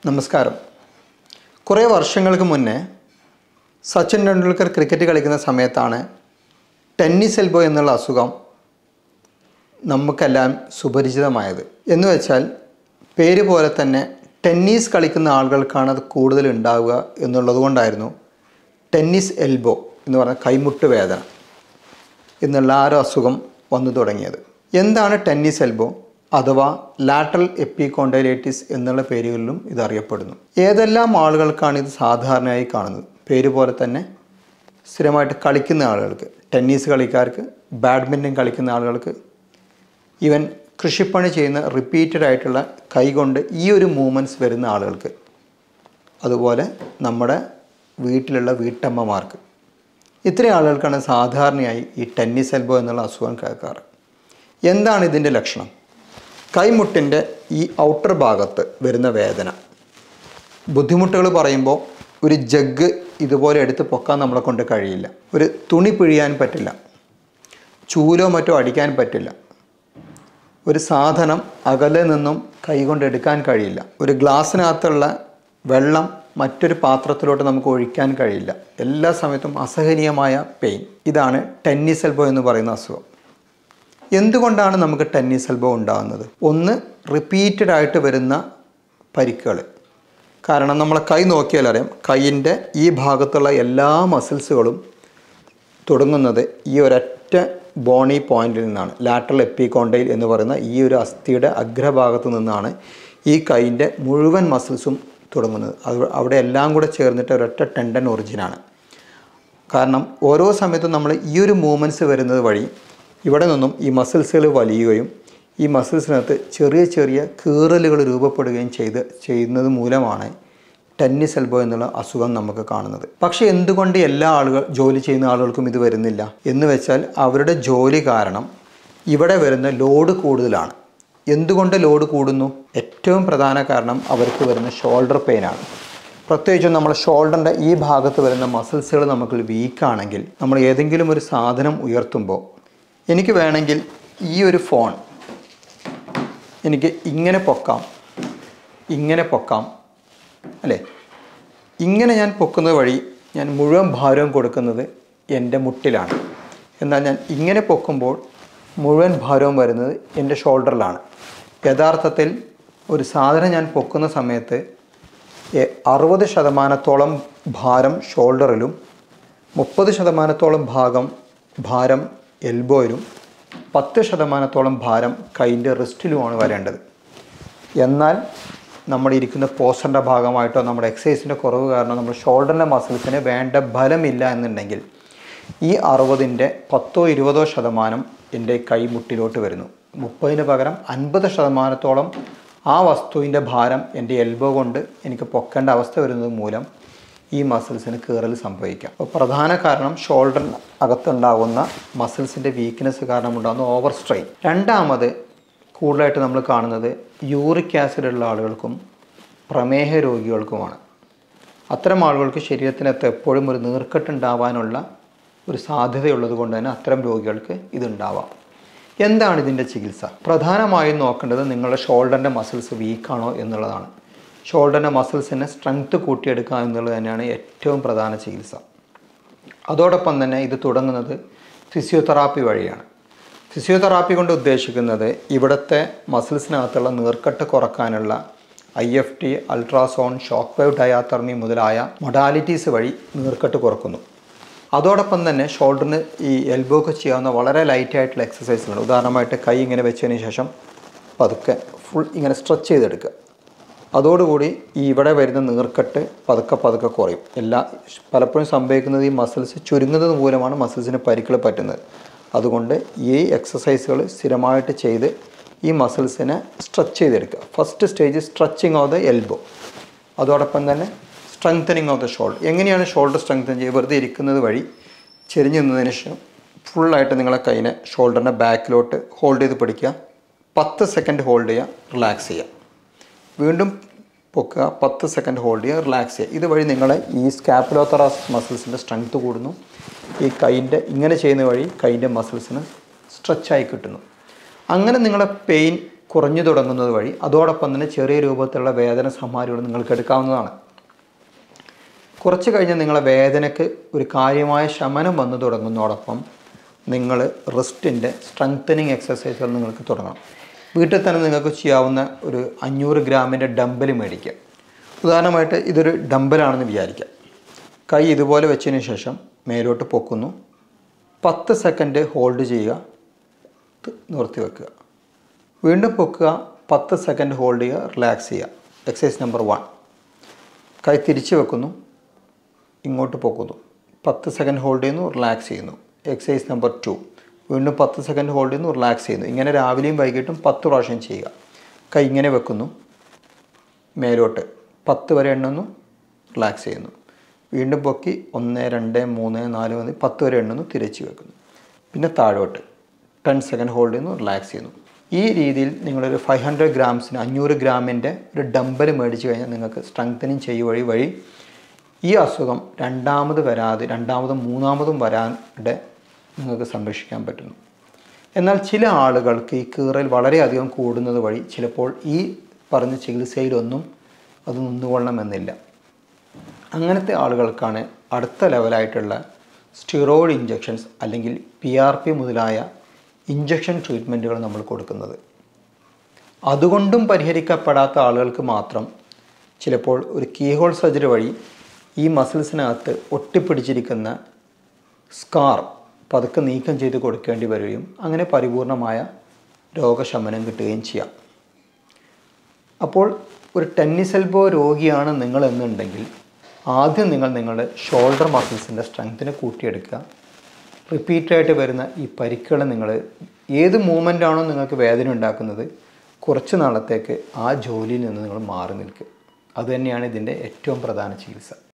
നമസ്കാരം. കുറേ വർഷങ്ങൾക്ക് മുന്നേ സച്ചിൻ ടെണ്ടുൽക്കർ ക്രിക്കറ്റ് കളിക്കുന്ന സമയത്താണ് ടെന്നീസ് എൽബോ എന്നുള്ള അസുഖം നമുക്കെല്ലാം സുപരിചിതമായത്. എന്ന് വെച്ചാൽ പേര് പോലെ തന്നെ ടെന്നീസ് കളിക്കുന്ന ആളുകൾക്കാണ് അത് കൂടുതൽ ഉണ്ടാവുക എന്നുള്ളത് കൊണ്ടായിരുന്നു ടെന്നീസ് എൽബോ എന്ന് പറഞ്ഞ കൈമുട്ട് വേദന എന്നുള്ള ആ ഒരു അസുഖം വന്നു തുടങ്ങിയത്. എന്താണ് ടെന്നീസ് എൽബോ അഥവാ ലാറ്ററൽ എപ്പികോണ്ടൈലൈറ്റിസ് എന്നുള്ള പേരുകളിലും ഇതറിയപ്പെടുന്നു. ഏതെല്ലാം ആളുകൾക്കാണ് ഇത് സാധാരണയായി കാണുന്നത്? പേര് പോലെ തന്നെ സ്ഥിരമായിട്ട് കളിക്കുന്ന ആളുകൾക്ക്, ടെന്നീസ് കളിക്കാർക്ക്, ബാഡ്മിൻ്റൺ കളിക്കുന്ന ആളുകൾക്ക്, ഈവൻ കൃഷിപ്പണി ചെയ്യുന്ന റിപ്പീറ്റഡ് ആയിട്ടുള്ള കൈകൊണ്ട് ഈ ഒരു മൂവ്മെൻറ്റ്സ് വരുന്ന ആളുകൾക്ക്, അതുപോലെ നമ്മുടെ വീട്ടിലുള്ള വീട്ടമ്മമാർക്ക്, ഇത്രയും ആളുകൾക്കാണ് സാധാരണയായി ഈ ടെന്നീസ് എൽബോ എന്നുള്ള അസുഖം കേൾക്കാറ്. എന്താണ് ഇതിൻ്റെ ലക്ഷണം? കൈമുട്ടിൻ്റെ ഈ ഔട്ടർ ഭാഗത്ത് വരുന്ന വേദന. ബുദ്ധിമുട്ടുകൾ പറയുമ്പോൾ ഒരു ജഗ് ഇതുപോലെ എടുത്ത് പൊക്കാൻ നമ്മളെ കൊണ്ട് കഴിയില്ല. ഒരു തുണി പിഴിയാൻ പറ്റില്ല, ചൂലോ മറ്റോ അടിക്കാൻ പറ്റില്ല, ഒരു സാധനം അകലെ നിന്നും കൈകൊണ്ട് എടുക്കാൻ കഴിയില്ല, ഒരു ഗ്ലാസ്സിനകത്തുള്ള വെള്ളം മറ്റൊരു പാത്രത്തിലോട്ട് നമുക്ക് ഒഴിക്കാൻ കഴിയില്ല. എല്ലാ സമയത്തും അസഹനീയമായ പെയിൻ. ഇതാണ് ടെന്നീസ് എൽബോ എന്ന് പറയുന്ന അസുഖം. എന്തുകൊണ്ടാണ് നമുക്ക് ടെന്നീസ് എൽബോ ഉണ്ടാകുന്നത്? ഒന്ന്, റിപ്പീറ്റഡ് ആയിട്ട് വരുന്ന പരിക്കുകൾ. കാരണം നമ്മളെ കൈ നോക്കിയാൽ അറിയാം, കൈയിൻ്റെ ഈ ഭാഗത്തുള്ള എല്ലാ മസിൽസുകളും തുടങ്ങുന്നത് ഈ ഒരൊറ്റ ബോണി പോയിന്റിൽ നിന്നാണ്. ലാറ്ററൽ എപ്പികോണ്ടൈൽ എന്ന് പറയുന്ന ഈ ഒരു അസ്ഥിയുടെ അഗ്രഭാഗത്ത് നിന്നാണ് ഈ കൈയിൻ്റെ മുഴുവൻ മസിൽസും തുടങ്ങുന്നത്. അവിടെ എല്ലാം കൂടെ ചേർന്നിട്ട് ഒരൊറ്റ ടെൻഡൻ ഒറിജിനാണ്. കാരണം ഓരോ സമയത്തും നമ്മൾ ഈ ഒരു മൂവ്മെൻറ്റ്സ് വരുന്നത് വഴി ഇവിടെ നിന്നും ഈ മസിൽസുകൾ വലിയുകയും ഈ മസിൽസിനകത്ത് ചെറിയ ചെറിയ കീറലുകൾ രൂപപ്പെടുകയും ചെയ്യുന്നത് മൂലമാണ് ടെന്നീസ് എൽബോ എന്നുള്ള അസുഖം നമുക്ക് കാണുന്നത്. പക്ഷേ എന്തുകൊണ്ട് എല്ലാ ജോലി ചെയ്യുന്ന ആളുകൾക്കും ഇത് വരുന്നില്ല എന്ന് വെച്ചാൽ അവരുടെ ജോലി കാരണം ഇവിടെ വരുന്ന ലോഡ് കൂടുതലാണ്. എന്തുകൊണ്ട് ലോഡ് കൂടുന്നു? ഏറ്റവും പ്രധാന കാരണം അവർക്ക് വരുന്ന ഷോൾഡർ പെയിനാണ്. പ്രത്യേകിച്ചും നമ്മുടെ ഷോൾഡറിൻ്റെ ഈ ഭാഗത്ത് വരുന്ന മസിൽസുകൾ നമുക്ക് വീക്കാണെങ്കിൽ, നമ്മൾ ഏതെങ്കിലും ഒരു സാധനം ഉയർത്തുമ്പോൾ, എനിക്ക് വേണമെങ്കിൽ ഈ ഒരു ഫോൺ എനിക്ക് ഇങ്ങനെ പൊക്കാം, അല്ലേ? ഇങ്ങനെ ഞാൻ പൊക്കുന്നത് വഴി ഞാൻ മുഴുവൻ ഭാരവും കൊടുക്കുന്നത് എൻ്റെ മുട്ടിലാണ്. എന്നാൽ ഞാൻ ഇങ്ങനെ പൊക്കുമ്പോൾ മുഴുവൻ ഭാരവും വരുന്നത് എൻ്റെ ഷോൾഡറിലാണ്. യഥാർത്ഥത്തിൽ ഒരു സാധനം ഞാൻ പൊക്കുന്ന സമയത്ത് 60% ഭാരം ഷോൾഡറിലും 30% ഭാരം എൽബോയിലും 10% ഭാരം കൈൻ്റെ റിസ്റ്റിലുമാണ് വരേണ്ടത്. എന്നാൽ നമ്മൾ ഇരിക്കുന്ന പോസ്റ്ററിൻ്റെ ഭാഗമായിട്ടോ നമ്മുടെ എക്സസൈസിൻ്റെ കുറവ് കാരണം നമ്മുടെ ഷോൾഡറിൻ്റെ മസിൽസിന് വേണ്ട ബലമില്ല എന്നുണ്ടെങ്കിൽ ഈ 60ൻ്റെ 10-20% എൻ്റെ കൈമുട്ടിലോട്ട് വരുന്നു. 30-ന് പകരം 50% ആ വസ്തുവിൻ്റെ ഭാരം എൻ്റെ എൽബോ കൊണ്ട് എനിക്ക് പൊക്കേണ്ട അവസ്ഥ വരുന്നത് മൂലം ഈ മസിൽസിന് കീറൽ സംഭവിക്കാം. അപ്പോൾ പ്രധാന കാരണം ഷോൾഡറിന് അകത്തുണ്ടാകുന്ന മസിൽസിൻ്റെ വീക്ക്നെസ് കാരണം ഉണ്ടാകുന്ന ഓവർ സ്ട്രെയിൻ. രണ്ടാമത് കൂടുതലായിട്ട് നമ്മൾ കാണുന്നത് യൂറിക് ആസിഡ് ഉള്ള ആളുകൾക്കും പ്രമേഹ രോഗികൾക്കുമാണ്. അത്തരം ആളുകൾക്ക് ശരീരത്തിനകത്ത് എപ്പോഴും ഒരു നീർക്കെട്ടുണ്ടാവാനുള്ള ഒരു സാധ്യതയുള്ളത് കൊണ്ട് തന്നെ അത്തരം രോഗികൾക്ക് ഇതുണ്ടാവാം. എന്താണ് ഇതിൻ്റെ ചികിത്സ? പ്രധാനമായും നോക്കേണ്ടത് നിങ്ങളുടെ ഷോൾഡറിൻ്റെ മസിൽസ് വീക്കാണോ എന്നുള്ളതാണ്. ഷോൾഡറിൻ്റെ മസിൽസിനെ സ്ട്രെങ്ത്ത് കൂട്ടിയെടുക്കുക എന്നുള്ളത് തന്നെയാണ് ഏറ്റവും പ്രധാന ചികിത്സ. അതോടൊപ്പം തന്നെ ഇത് തുടങ്ങുന്നത് ഫിസിയോതെറാപ്പി വഴിയാണ്. ഫിസിയോതെറാപ്പി കൊണ്ട് ഉദ്ദേശിക്കുന്നത് ഇവിടുത്തെ മസിൽസിനകത്തുള്ള നീർക്കെട്ട് കുറക്കാനുള്ള IFT, ultrasound, shock wave diathermy മുതലായ മൊഡാലിറ്റീസ് വഴി നീർക്കെട്ട് കുറക്കുന്നു. അതോടൊപ്പം തന്നെ ഷോൾഡറിന് ഈ എൽബോക്ക് ചെയ്യാവുന്ന വളരെ ലൈറ്റായിട്ടുള്ള എക്സസൈസുകൾ. ഉദാഹരണമായിട്ട് കൈ ഇങ്ങനെ വെച്ചതിന് ശേഷം പതുക്കെ ഫുൾ ഇങ്ങനെ സ്ട്രെച്ച് ചെയ്തെടുക്കുക. അതോടുകൂടി ഈ ഇവിടെ വരുന്ന നീർക്കെട്ട് പതുക്കെ കുറയും. പലപ്പോഴും സംഭവിക്കുന്നത് ഈ മസിൽസ് ചുരുങ്ങുന്നത് മൂലമാണ് മസിൽസിന് പരിക്കുകൾ പറ്റുന്നത്. അതുകൊണ്ട് ഈ എക്സസൈസുകൾ സ്ഥിരമായിട്ട് ചെയ്ത് ഈ മസിൽസിനെ സ്ട്രെച്ച് ചെയ്തെടുക്കുക. First stage stretching of the elbow, അതോടൊപ്പം തന്നെ സ്ട്രെങ്തനിങ് ഓഫ് ദ ഷോൾഡർ. എങ്ങനെയാണ് ഷോൾഡർ സ്ട്രെങ്തൻ ചെയ്യുക? വെറുതെ ഇരിക്കുന്നത് വഴി ചെരിഞ്ഞ് നിന്നതിന് ശേഷം ഫുള്ളായിട്ട് നിങ്ങളെ കൈനെ ഷോൾഡറിൻ്റെ ബാക്കിലോട്ട് ഹോൾഡ് ചെയ്ത് പിടിക്കുക. 10 സെക്കൻഡ് ഹോൾഡ് ചെയ്യുക, റിലാക്സ് ചെയ്യുക. വീണ്ടും പൊക്കുക, 10 സെക്കൻഡ് ഹോൾഡ് ചെയ്യുക, റിലാക്സ് ചെയ്യുക. ഇതുവഴി നിങ്ങളെ ഈ സ്കാപ്പുലോതൊറാസിക് മസിൽസിൻ്റെ സ്ട്രെങ്ത്ത് കൂടുന്നു. ഈ കൈൻ്റെ ഇങ്ങനെ ചെയ്യുന്ന വഴി കൈൻ്റെ മസിൽസിന് സ്ട്രെച്ചായി കിട്ടുന്നു. അങ്ങനെ നിങ്ങളെ പെയിൻ കുറഞ്ഞു തുടങ്ങുന്നത് വഴി അതോടൊപ്പം തന്നെ ചെറിയ രൂപത്തിലുള്ള വേദന സംഹാരികൾ നിങ്ങൾക്ക് എടുക്കാവുന്നതാണ്. കുറച്ച് കഴിഞ്ഞ് നിങ്ങളെ വേദനയ്ക്ക് ഒരു കാര്യമായ ശമനം വന്നു തുടങ്ങുന്നതോടൊപ്പം നിങ്ങൾ റിസ്റ്റിൻ്റെ സ്ട്രെങ്തനിങ് എക്സസൈസുകൾ നിങ്ങൾക്ക് തുടങ്ങണം. വീട്ടിൽ തന്നെ നിങ്ങൾക്ക് ചെയ്യാവുന്ന ഒരു 500 ഗ്രാമിൻ്റെ ഡമ്പൽ മേടിക്കുക. ഉദാഹരണമായിട്ട് ഇതൊരു ഡമ്പലാണെന്ന് വിചാരിക്കുക. കൈ ഇതുപോലെ വെച്ചതിന് ശേഷം മേലോട്ട് പൊക്കുന്നു, 10 സെക്കൻഡ് ഹോൾഡ് ചെയ്യുക, നിർത്തി വെക്കുക, വീണ്ടും പൊക്കുക, 10 സെക്കൻഡ് ഹോൾഡ് ചെയ്യുക, റിലാക്സ് ചെയ്യുക. Exercise number 1. കൈ തിരിച്ച് വെക്കുന്നു, ഇങ്ങോട്ട് പൊക്കുന്നു, 10 സെക്കൻഡ് ഹോൾഡ് ചെയ്യുന്നു, റിലാക്സ് ചെയ്യുന്നു. Exercise number 2. വീണ്ടും 10 സെക്കൻഡ് ഹോൾഡ് ചെയ്യുന്നു, റിലാക്സ് ചെയ്യുന്നു. ഇങ്ങനെ രാവിലെയും വൈകിട്ടും 10 പ്രാവശ്യം ചെയ്യുക. കൈ ഇങ്ങനെ വെക്കുന്നു, മേലോട്ട് 10 വരെ എണ്ണുന്നു, റിലാക്സ് ചെയ്യുന്നു. വീണ്ടും പൊക്കി 1 2 3 4 5 10 വരെ എണ്ണുന്നു, തിരിച്ച് വെക്കുന്നു. പിന്നെ താഴോട്ട് 10 സെക്കൻഡ് ഹോൾഡ് ചെയ്യുന്നു, റിലാക്സ് ചെയ്യുന്നു. ഈ രീതിയിൽ നിങ്ങളൊരു 500 ഗ്രാംസിന് 500 ഗ്രാമിൻ്റെ ഒരു ഡമ്പൽ മേടിച്ച് കഴിഞ്ഞാൽ നിങ്ങൾക്ക് സ്ട്രെങ്തനിങ് വഴി ഈ അസുഖം രണ്ടാമതും മൂന്നാമതും വരാതെ നിങ്ങൾക്ക് സംരക്ഷിക്കാൻ പറ്റുന്നു. എന്നാൽ ചില ആളുകൾക്ക് ഈ കീറൽ വളരെയധികം കൂടുന്നത് വഴി ചിലപ്പോൾ ഈ പറഞ്ഞ ചികിത്സയിലൊന്നും അത് നിന്നുകൊള്ളണമെന്നില്ല. അങ്ങനത്തെ ആളുകൾക്കാണ് അടുത്ത ലെവലായിട്ടുള്ള സ്റ്റിറോയിഡ് ഇഞ്ചക്ഷൻസ് അല്ലെങ്കിൽ PRP മുതലായ ഇഞ്ചക്ഷൻ ട്രീറ്റ്മെൻറ്റുകൾ നമ്മൾ കൊടുക്കുന്നത്. അതുകൊണ്ടും പരിഹരിക്കപ്പെടാത്ത ആളുകൾക്ക് മാത്രം ചിലപ്പോൾ ഒരു കീഹോൾ സർജറി വഴി ഈ മസിൽസിനകത്ത് ഒട്ടിപ്പിടിച്ചിരിക്കുന്ന സ്കാർ പതുക്കെ നീക്കം ചെയ്ത് കൊടുക്കേണ്ടി വരികയും അങ്ങനെ പരിപൂർണമായ രോഗശമനം കിട്ടുകയും ചെയ്യാം. അപ്പോൾ ഒരു ടെന്നീസ് എൽബോ രോഗിയാണ് നിങ്ങളെന്നുണ്ടെങ്കിൽ ആദ്യം നിങ്ങൾ നിങ്ങളുടെ ഷോൾഡർ മസിൽസിൻ്റെ സ്ട്രെങ്ത്തിനെ കൂട്ടിയെടുക്കുക. റിപ്പീറ്റായിട്ട് വരുന്ന ഈ പരിക്കുകൾ നിങ്ങൾ ഏത് മൂവ്മെൻ്റാണോ നിങ്ങൾക്ക് വേദന ഉണ്ടാക്കുന്നത് കുറച്ച് നാളത്തേക്ക് ആ ജോലിയിൽ നിന്ന് നിങ്ങൾ മാറി നിൽക്കുക. അതുതന്നെയാണ് ഇതിൻ്റെ ഏറ്റവും പ്രധാന ചികിത്സ.